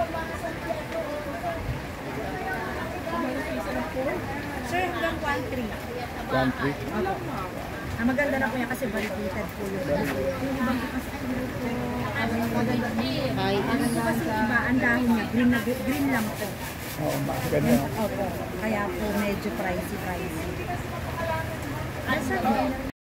Sir, hanggang 1.3. 1.3. Maganda na po yan kasi variegated po yun. Yung ibang kasi Ay, kasi iba, ang dahon niya, green lang po. Oo, maganda. Opo, kaya po medyo pricey.